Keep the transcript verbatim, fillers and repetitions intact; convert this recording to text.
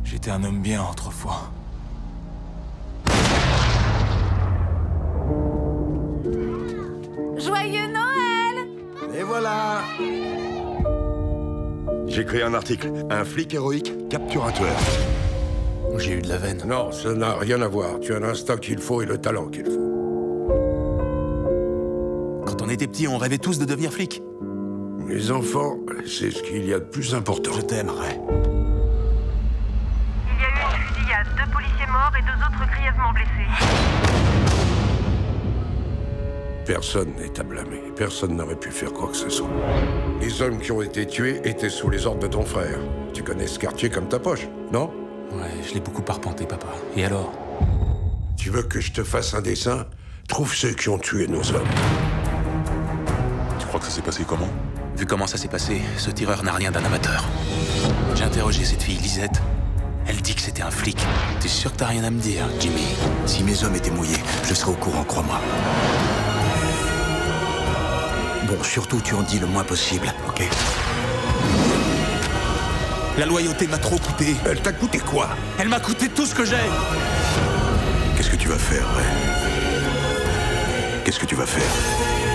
J'étais un homme bien autrefois. Joyeux Noël! Et voilà! J'ai créé un article. Un flic héroïque capture un tueur. J'ai eu de la veine. Non, ça n'a rien à voir. Tu as l'instinct qu'il faut et le talent qu'il faut. Quand on était petits, on rêvait tous de devenir flic. Les enfants, c'est ce qu'il y a de plus important. Je t'aime, Ray. Il y a eu une fusillade, deux policiers morts et deux autres grièvement blessés. Personne n'est à blâmer. Personne n'aurait pu faire quoi que ce soit. Les hommes qui ont été tués étaient sous les ordres de ton frère. Tu connais ce quartier comme ta poche, non? Ouais, je l'ai beaucoup arpenté, papa. Et alors? Tu veux que je te fasse un dessin? Trouve ceux qui ont tué nos hommes. Tu crois que ça s'est passé comment? Vu comment ça s'est passé, ce tireur n'a rien d'un amateur. J'ai interrogé cette fille, Lisette. Elle dit que c'était un flic. T'es sûr que t'as rien à me dire, Jimmy? Si mes hommes étaient mouillés, je serais au courant, crois-moi. Bon, surtout, tu en dis le moins possible, ok? La loyauté m'a trop coûté. Elle t'a coûté quoi? Elle m'a coûté tout ce que j'ai. Qu'est-ce que tu vas faire, Ray? Qu'est-ce que tu vas faire?